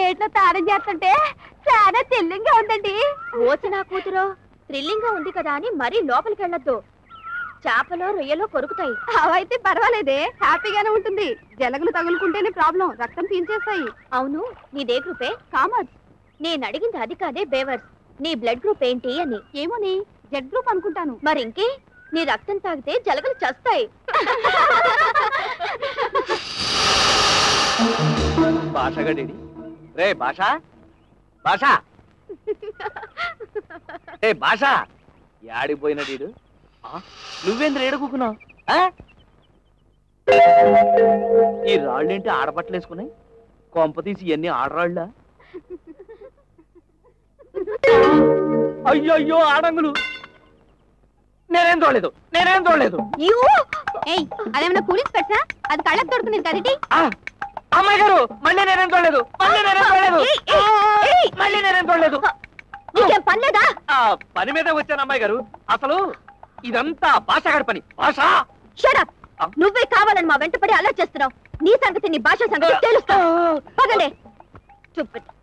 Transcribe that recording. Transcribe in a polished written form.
ప్లేట్లో తారం చేస్తుంటే చాలా థ్రిల్లింగ్ గా ఉందండి. ఓసి నా కూతురు థ్రిల్లింగ్ గా ఉంది కదా అని మరీ లోపలికి వెళ్ళొద్దు. చేపలో రొయ్యలో కొరుకుతాయి. అవైతే పర్వాలేదే, హ్యాపీగానే ఉంటుంది. జలగలు తగులుకుంటేనే ప్రాబ్లం, రక్తం పీల్చేస్తాయి. అవును, నీదే గ్రూపే? కామర్స్. నేను అడిగింది అది కాదే బేవర్స్. నీ బ్లడ్ గ్రూప్ ఏంటి అని. ఏమోని, జెడ్ గ్రూప్ అనుకుంటాను. మరి ఇంకే, నీ రక్తం తాగితే జలగలు చస్తాయి. భాషగడి రే భాష భాష ఏ భాష యాడిపోయిన డీడు నువ్వేంద్ర ఏడుకున్నావు? ఈ రాళ్ళేంటి ఆడబట్టలేసుకున్నాయి? కొంప తీసి ఇవన్నీ ఆడరాళ్ళ? అయ్యో ఆడంగులు! నేనేం చూడలేదు. అదేమన్నా పోలీస్ పెట్టా? అది కళ్ళకు తొడుకునేది కదటి. అమ్మాయి గారు మళ్ళీ నేనేం చూడలేదు. నీకేం పనిలేదా? పని మీద వచ్చాను అమ్మాయి గారు. అసలు ఇదంతా భాషగాడి పని. భాష నువ్వే కావాలని మా వెంటపడి అలా చేస్తున్నావు. నీ సంగతి నీ భాష సంగతి తెలుస్తావు. పగలే చూపెట్టు.